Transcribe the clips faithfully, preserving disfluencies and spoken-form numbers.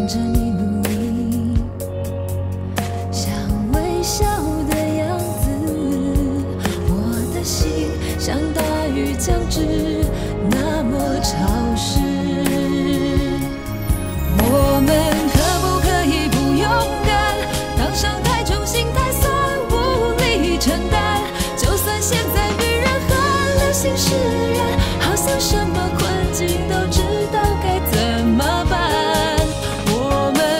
看着你努力，像微笑的样子，我的心像大雨将至，那么潮湿。我们可不可以不勇敢，当伤太重，心太酸，无力承担？就算现在遇人很了，心释然，好像什么困境都知道该怎么办。我们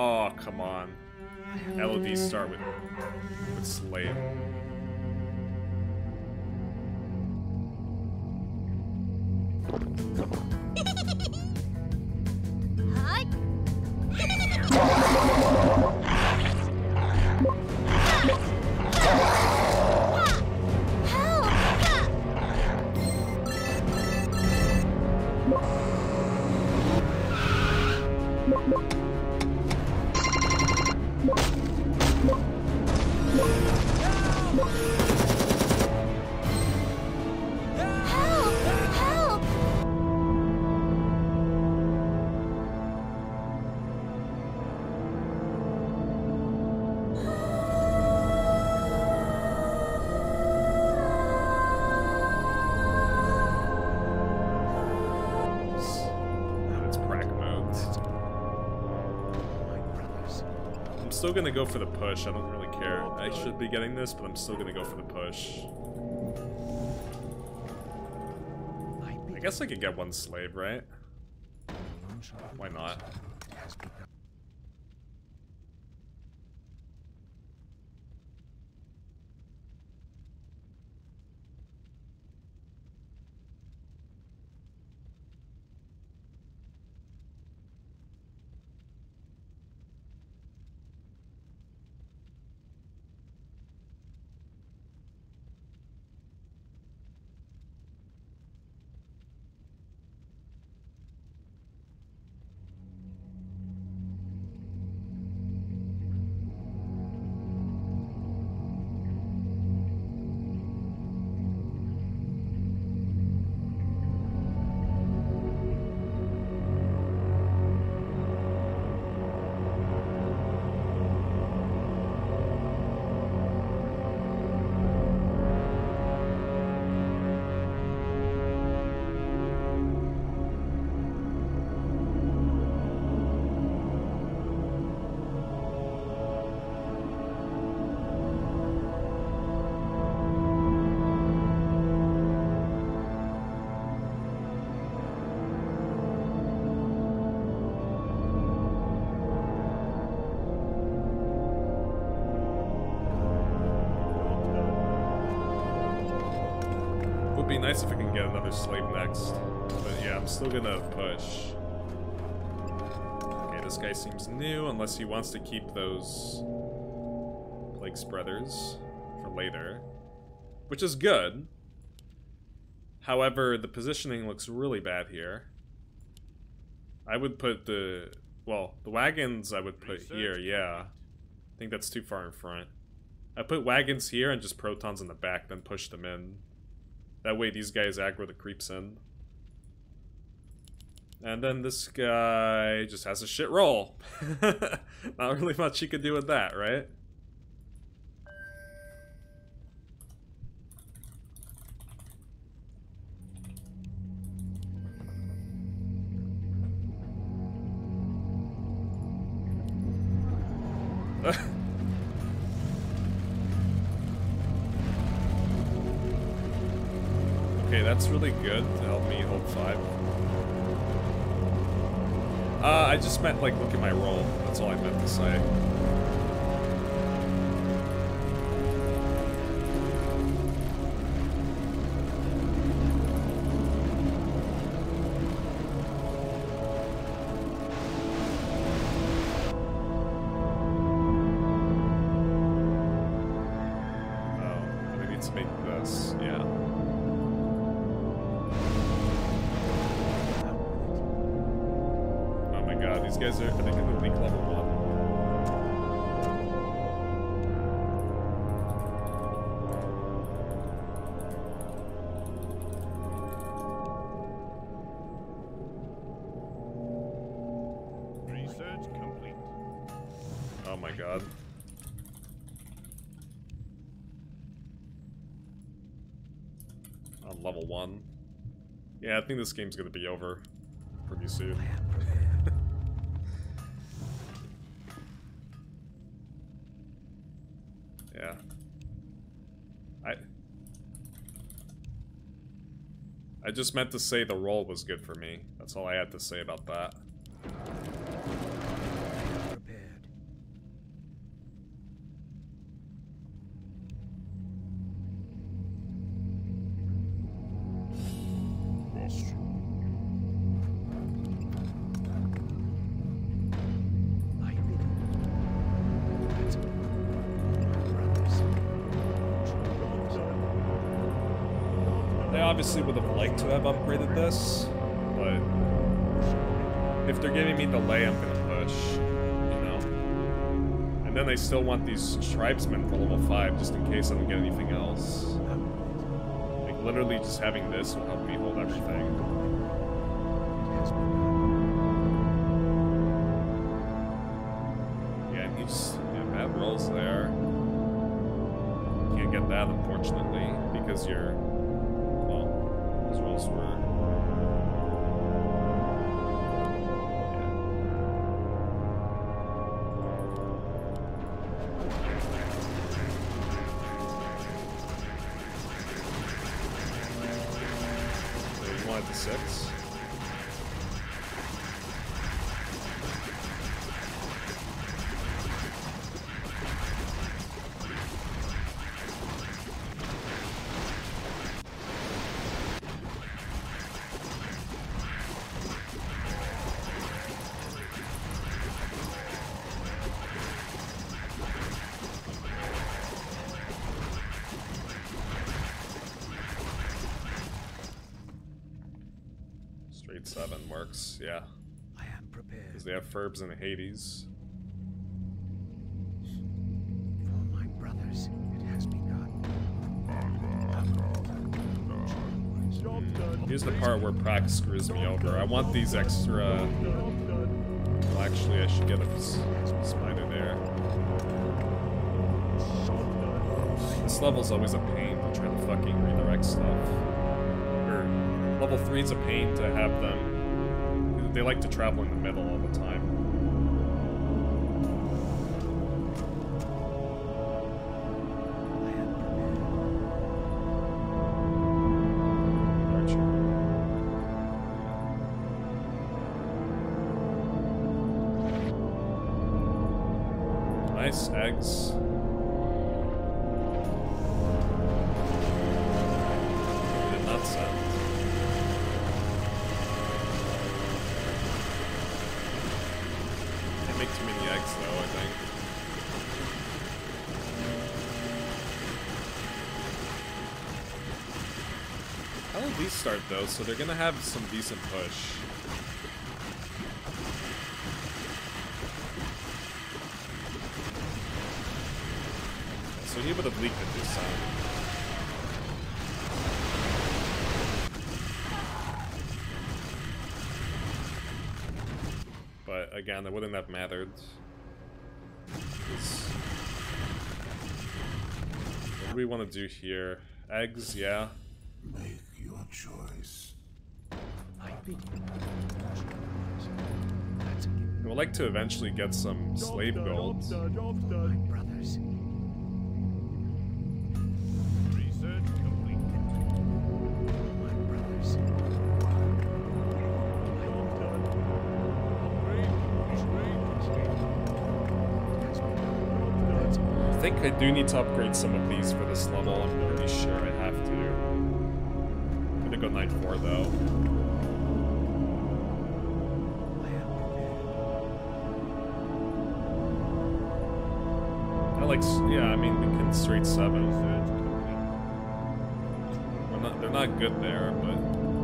Oh, come on. L O Ds start with, with slave. Still gonna go for the push. I don't really care. I should be getting this, but I'm still gonna go for the push. I guess I could get one slave, right? Why not? Be nice if I can get another slave next. But yeah, I'm still gonna push. Okay, this guy seems new, unless he wants to keep those plague spreaders for later. Which is good. However, the positioning looks really bad here. I would put the... well, the wagons I would put here, yeah. I think that's too far in front. I put wagons here and just protons in the back, then push them in. That way these guys aggro the creeps in. And then this guy just has a shit roll. Not really much he could do with that, right? Okay, that's really good to help me hold five. Uh, I just meant, like, look at my roll. That's all I meant to say. Oh, I need to make this, yeah. God, these guys are, I think, in the weak level one. Research complete. Oh my God. On level one. Yeah, I think this game's gonna be over pretty soon. Yeah. I... I just meant to say the roll was good for me. That's all I had to say about that. Prepared. obviously would have liked to have upgraded this, but if they're giving me delay, I'm gonna push, you know? And then I still want these tribesmen for level five, just in case I don't get anything else. Like, literally just having this will help me hold everything. Yeah, and he's, yeah, bad rolls there. Can't get that, unfortunately, because you're, well, those rolls were... To six. Straight seven works, yeah. I am prepared. Because they have Furbs and Hades. For my brothers, it has begun. Mm. Here's the part where Prax screws me over. I want these extra... Well, actually, I should get a spider there. This level's always a pain to try to fucking redirect stuff. Or, level three is a pain to have them. They like to travel in the middle all the time. Archer. Nice eggs. Did not sound. Make too many eggs though, I think. How did these start though? So they're gonna have some decent push. So he would have leaked it this time. But again, it wouldn't have mattered. What do we want to do here? Eggs, yeah. Make your choice. I begin. I would like to eventually get some slave gold. For my brothers. Research complete. For my brothers. I think I do need to upgrade some of these for this level. I'm pretty sure I have to. I'm gonna go Knight four though. I like, yeah, I mean, we can straight seven. We're not, they're not good there, but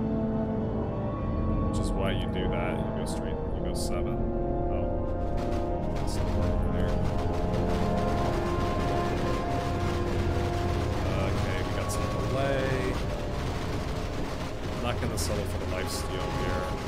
which is why you do that. You go straight, you go seven. Oh, that's not working there. Delay. I'm not gonna settle for the lifesteal here.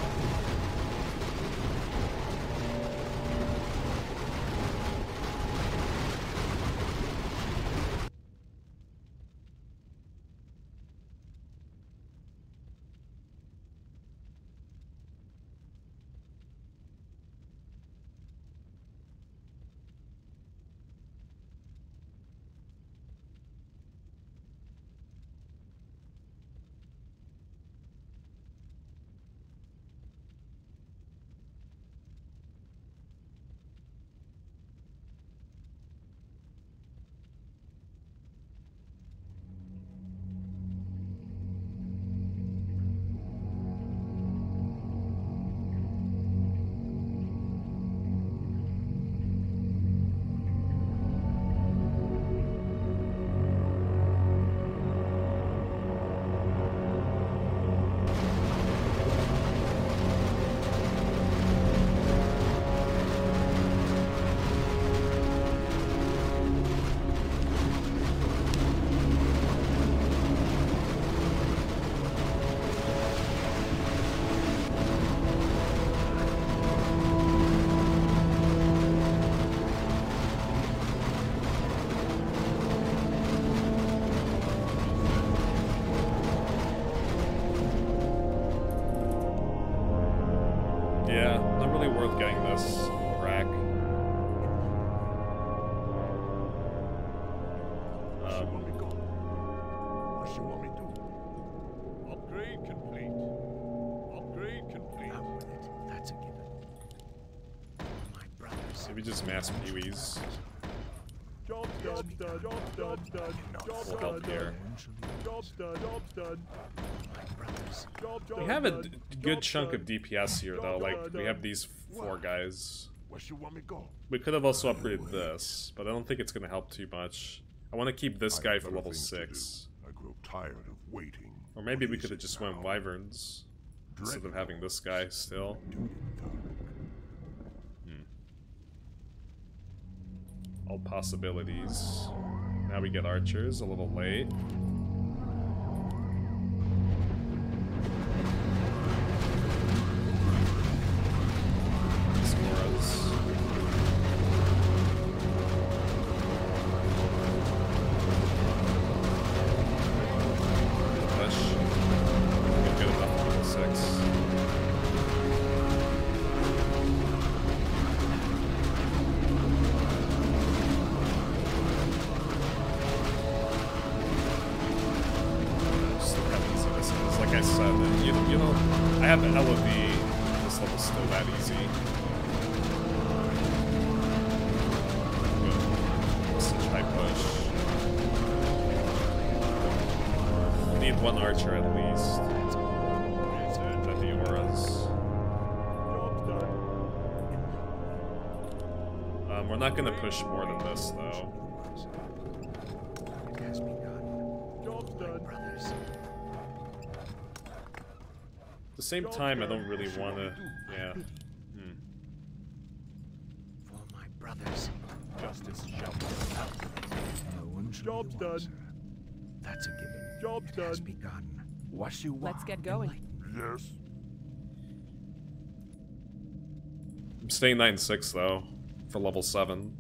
Yeah, not really worth getting this rack. What you want me to do? What you want me to do? Upgrade complete. Upgrade complete. Out with it. That's a given. My brothers. Maybe just mass peewees. Job done, done, job done, done, job Will help done, here. job done, job done, My brothers. job done. We have a d good chunk of D P S here though, like we have these four guys. Where you want me to go? We could have also upgraded this, but I don't think it's gonna help too much. I want to keep this I guy have for better level things to six. do. I grow tired of waiting. Or maybe we Please could have just now. went wyverns instead of having this guy still. All possibilities. Now we get archers, a little late. Scoras. Push. Get good enough on level six. Like I said, you, you know, I have an L O V. This level's still that easy. Good. Such high push. Need one archer at least. At the auras. Um, we're not gonna push more than this though. It has begun. Job's done. Brothers. At the same time, I don't really want to. Yeah. Hmm. For my brothers. Justice shall be out. No one should Job's be the done. wiser. That's a given. Job's It has done. begun. What you want? Let's get going. Yes. I'm staying nine six though, for level seven.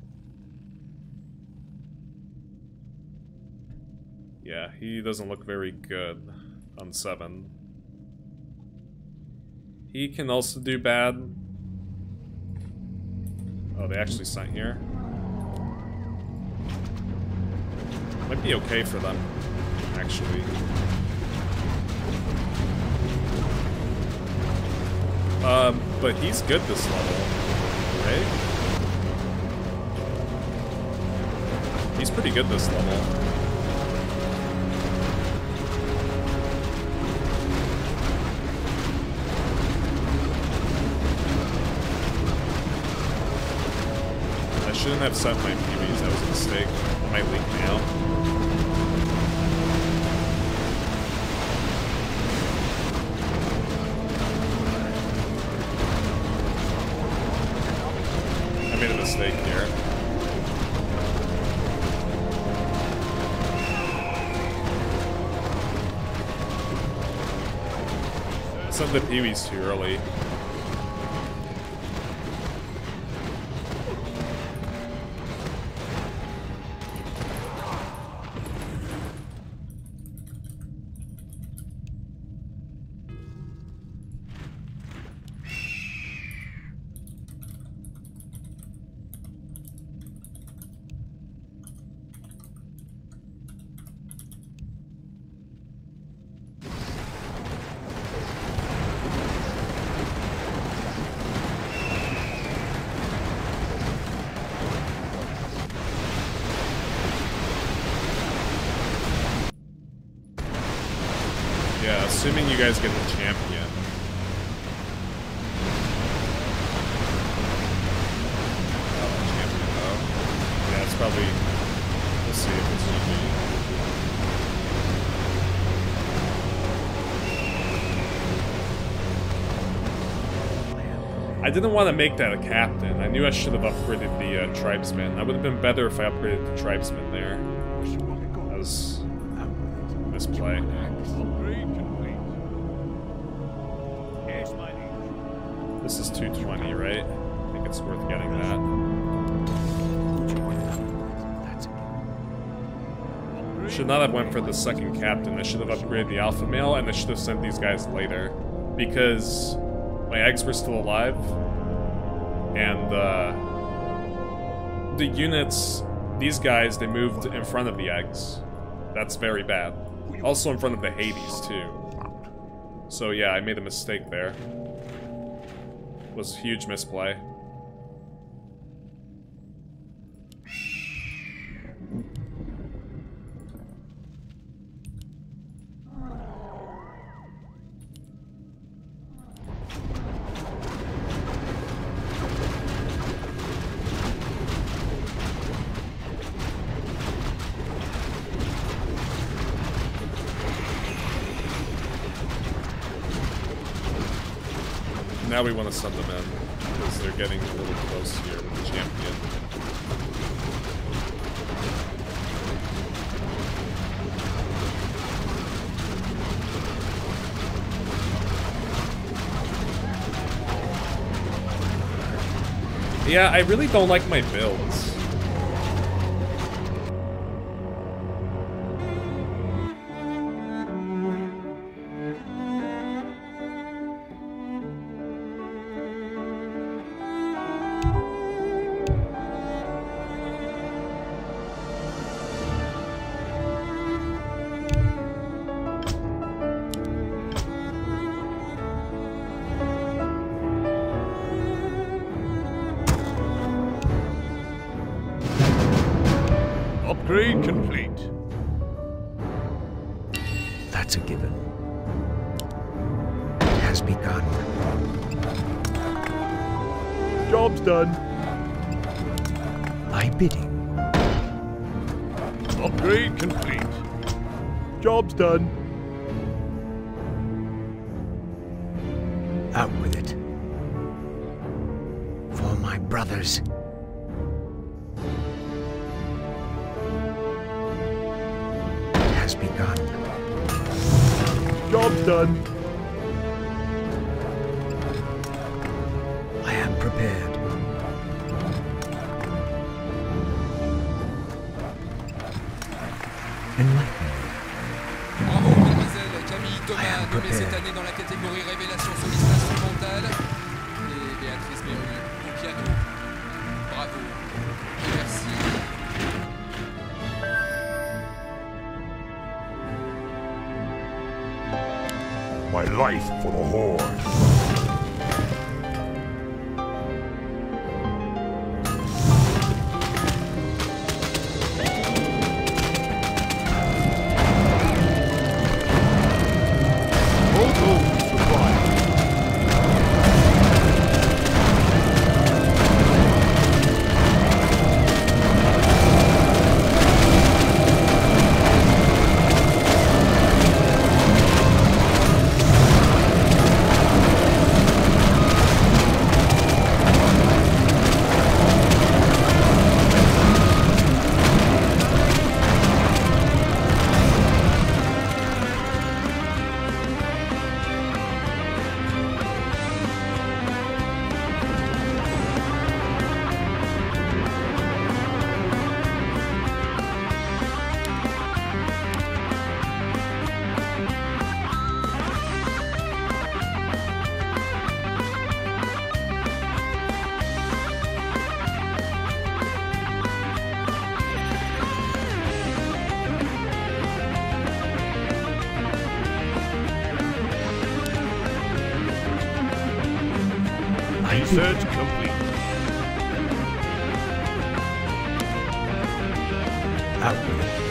Yeah, he doesn't look very good on seven. He can also do bad. Oh, they actually sent here. Might be okay for them, actually. Um, but he's good this level, right? He's pretty good this level. I shouldn't have set my P Vs, that was a mistake. It might leak me out. I made a mistake here. I sent the P Vs too early. Yeah, assuming you guys get the champion. Oh, champion though. Yeah, it's probably. We'll see if it's G G. I didn't want to make that a captain. I knew I should have upgraded the uh, tribesman. I would have been better if I upgraded the tribesman there. That was misplay. Upgrade complete. Yes, my liege. This is two twenty, right? I think it's worth getting that. That's a given. Should not have went for the second captain. I should have upgraded the alpha male, and I should have sent these guys later. Because My eggs were still alive. And uh, the units, these guys, they moved in front of the eggs. That's very bad. Also in front of the Hades, too. So yeah, I made a mistake there. It was a huge misplay. Now we want to send them in, because they're getting a little close here with the champion. Yeah, I really don't like my builds. Upgrade complete. That's a given. It has begun. Job's done. My bidding. Upgrade complete. Job's done. Out with it. For my brothers. It has begun. Job's done. I am prepared. Enlighten me. Bravo, mademoiselle Camille Thomas, nommée cette année dans la catégorie Révélation soliste instrumentale. Et Béatrice Berru au piano. Bravo. Merci. My life for the Horde. Research complete. Out with it.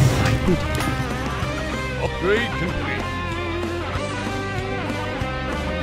Upgrade complete.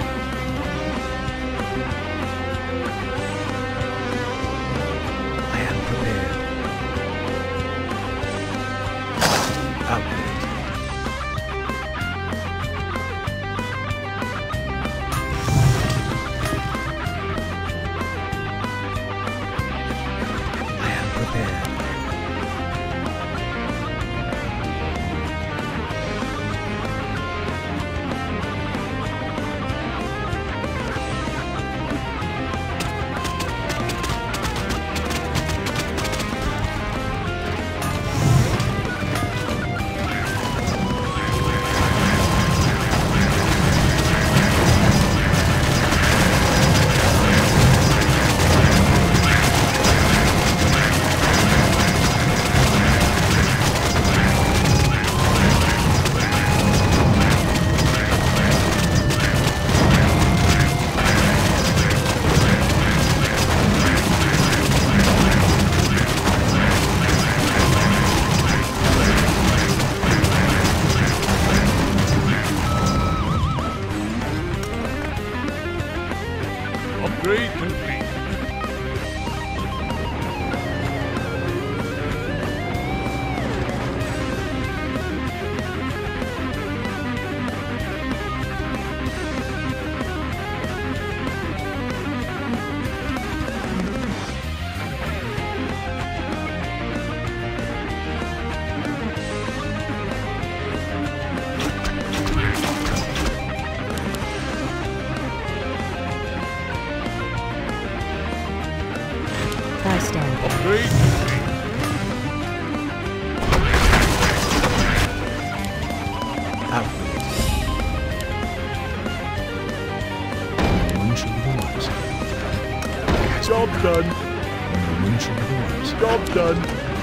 Job done. No one shall otherwise. Job done.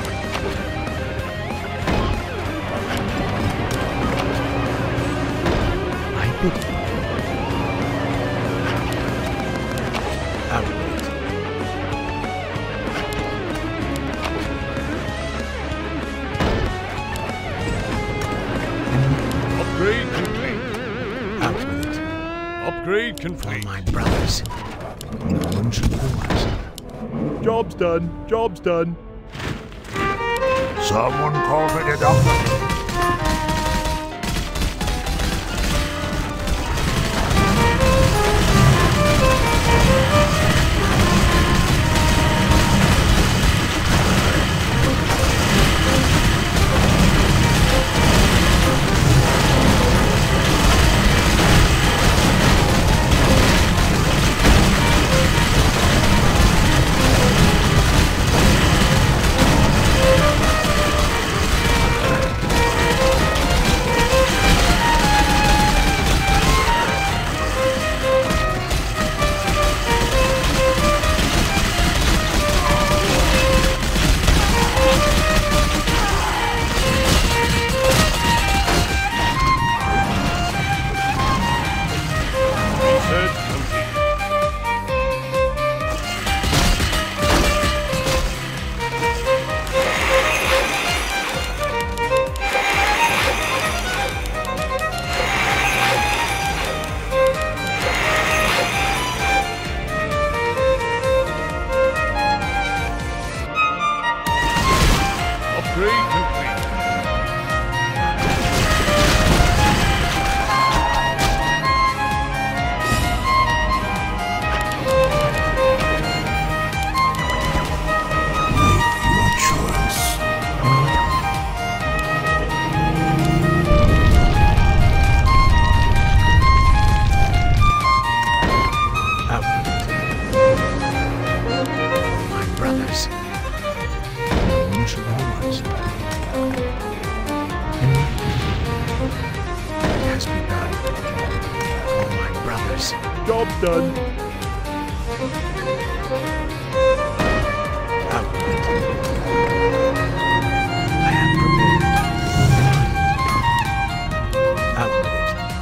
I bid you. Out with it. Upgrade complete. Out with it. Upgrade For complete. my brothers. No one shall otherwise. Job's done. Job's done. Someone call for the doctor. Upgrade complete. Your choice. Out with it. My brothers. No one shall otherwise. It has begun. For my brothers. Job's done. Out with it. I am prepared. Out with it.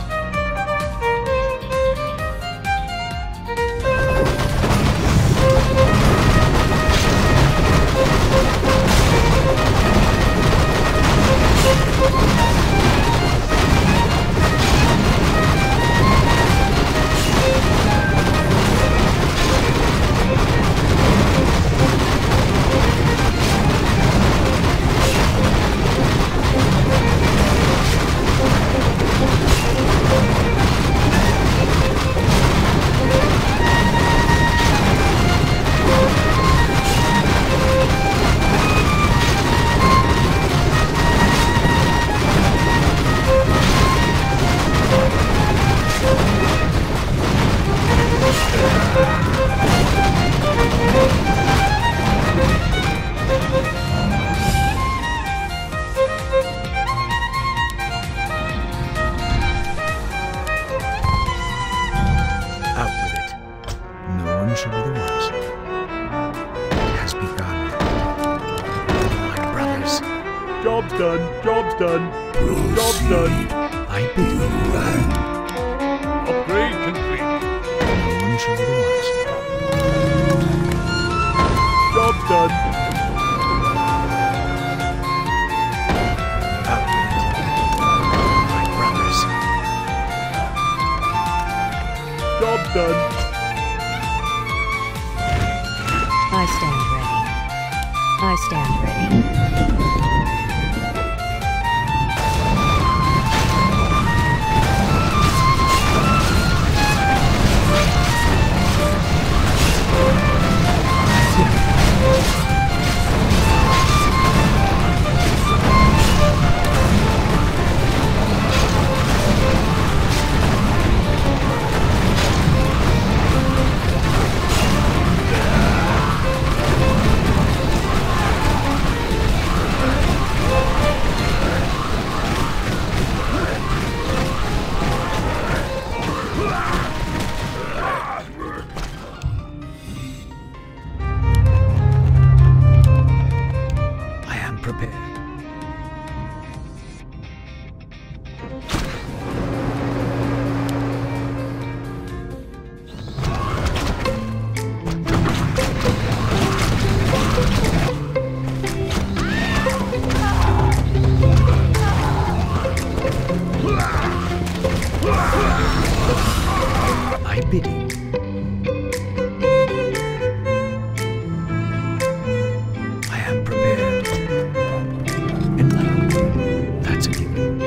Out with it. No one shall otherwise. It has begun. My brothers. Job's done. Job's done. Job's done. I bid you. Upgrade complete. No one shall otherwise. Job's done. Out with it. My brothers. Job's done. I stand ready. I stand ready. My bidding. I am prepared. Enlighten me. That's a given.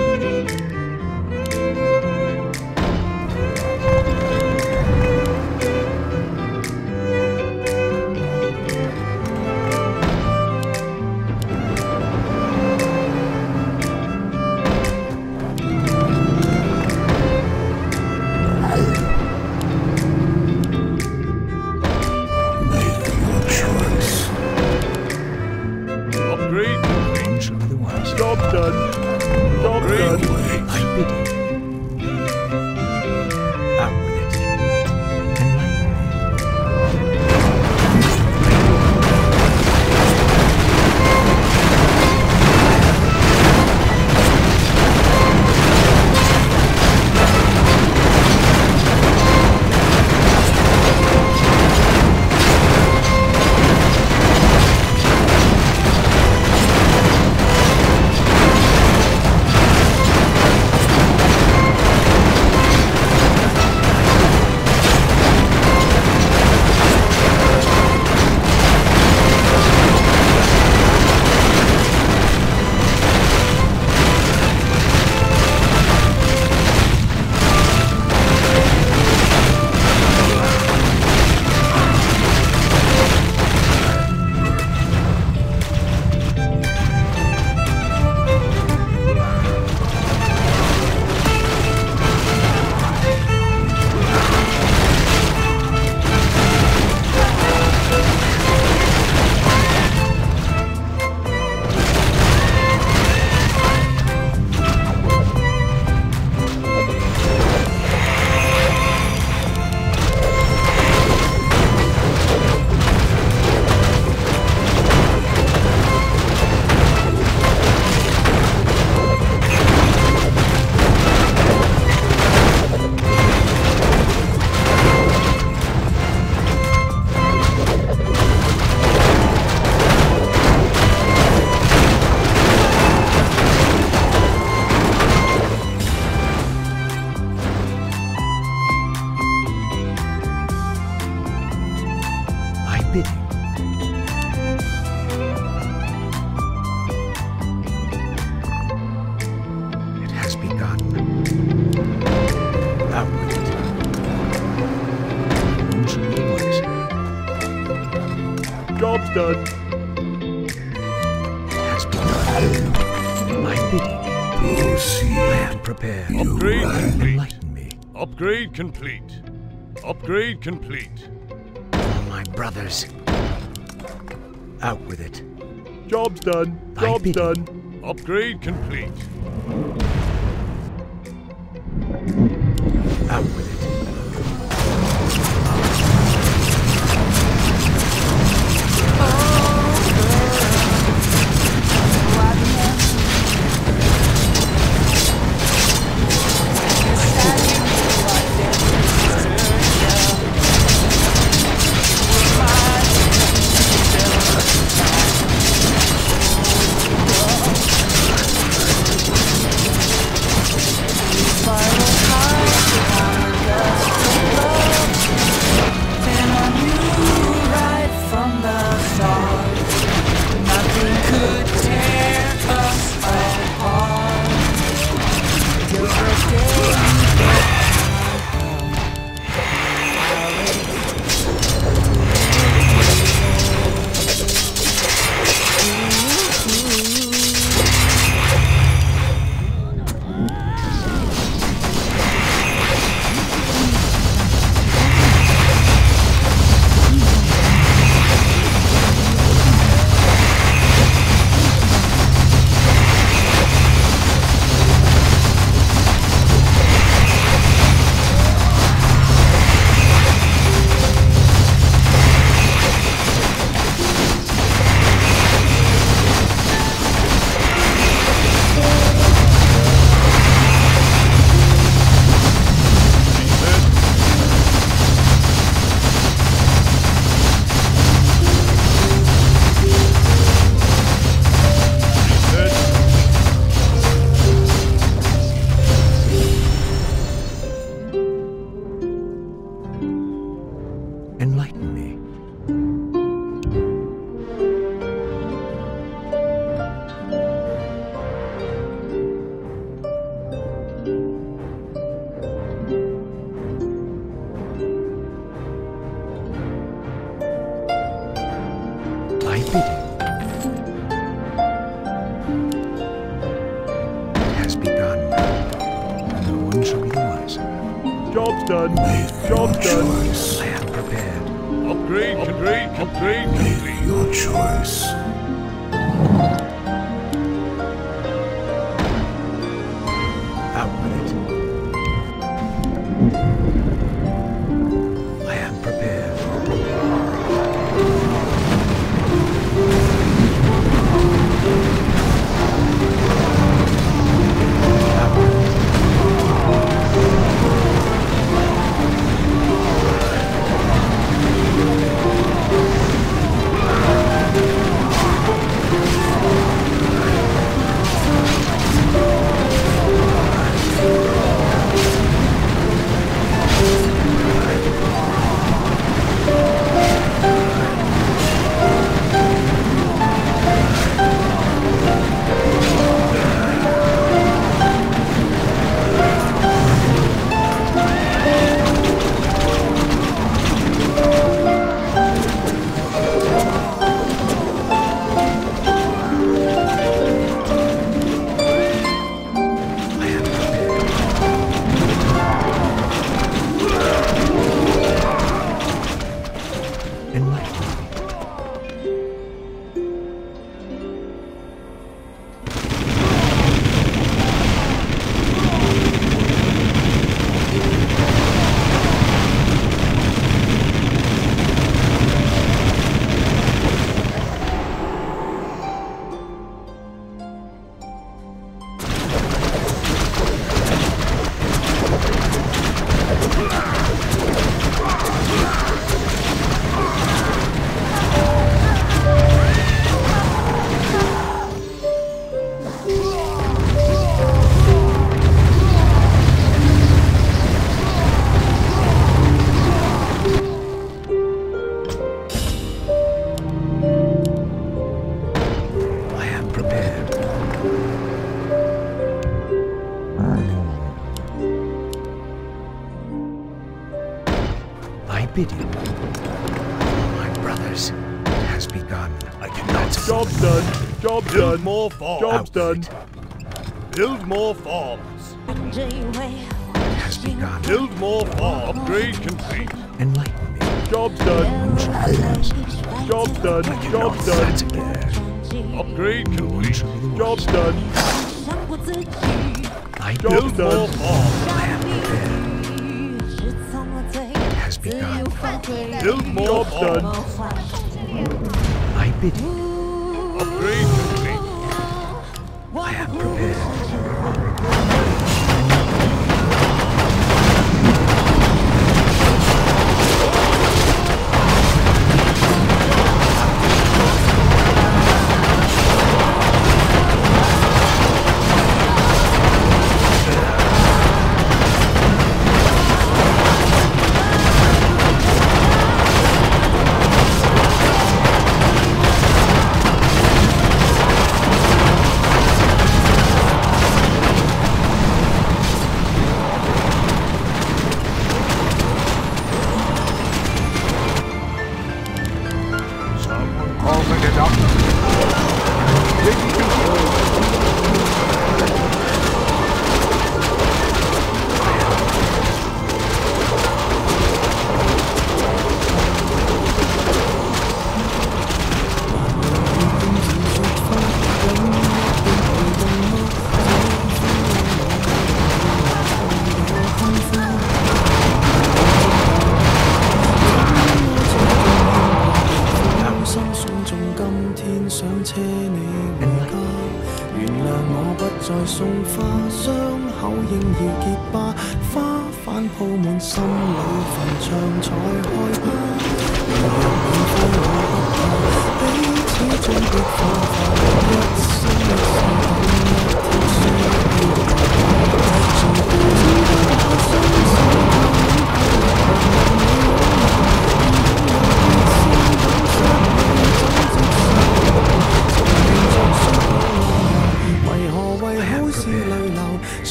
Job's done. Has begun. My bidding. Proceed. I am prepared. Upgrade complete. Enlighten me. Upgrade complete. Upgrade complete. Oh, my brothers. Out with it. Job's done. My Job's bidding. done. Upgrade complete. Out with it. Final bidding has begun. No one shall be the wiser. Job's done. Make Job's your done. choice. I am prepared. Upgrade, upgrade, upgrade, Make complete. your choice. Out with it. I am prepared. Out with it. Bidding, my brothers, has begun. I cannot. Job's done. Job's Build done. more farms. Job's done. Build more farms. Has begun. Build more farms. Upgrade complete. Enlighten me. Job's done. Job's done. Job's done. Upgrade complete. Job's done. I Job's Build more done. farms. I am prepared. Has begun. Build more Job's done. farms. I bid you. Upgrade complete. I am prepared.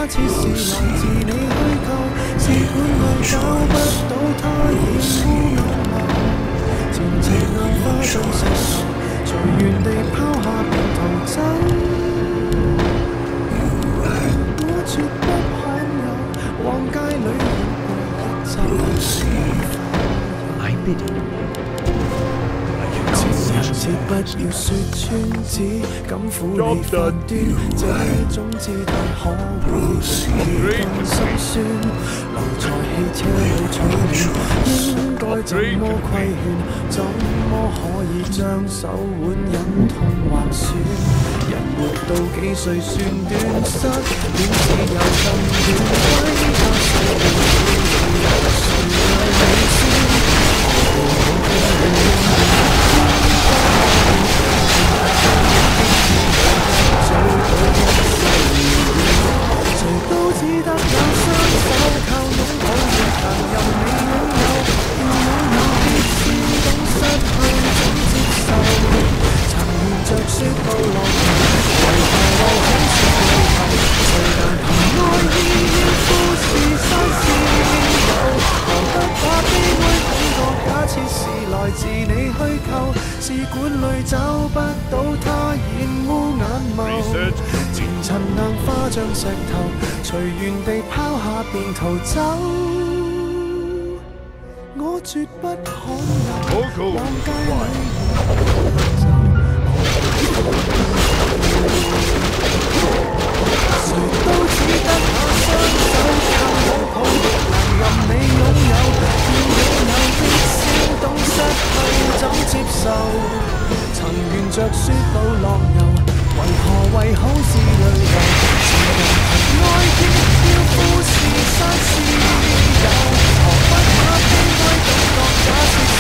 假設是來自你虛構，試管裏找不到它掩污眼眸，前程硬化進石頭，隨緣地拋下便逃走。我絕不罕有，往街裏行過一週。 I bid you. 切不要說穿，只敢苦你發端，這種姿態可會更心酸？留在汽車裏取暖，應該怎麼規勸？怎麼可以將手腕忍痛劃損？人活到幾歲算短？失戀只有更短，歸家細路只有誰為你先？誰都只得有雙手，靠擁抱亦能任你擁有。要擁有必先懂失去怎接受。曾沿着雪道落途，為何為恐是回頭？誰能憑愛意要富士山是應有？何不把悲哀感覺假設是來自你虛構？試管裏找不到它掩污眼眸，前塵硬化像石頭，隨緣地拋下便逃走。我絕不罕有，往街裏誰都只得那雙手，靠擁抱亦能任你擁有。要擁有的先懂失去怎接受。曾沿着雪路浪遊，為何為好事淚流？前人憑愛意要富士山是有，何不把悲哀感覺假設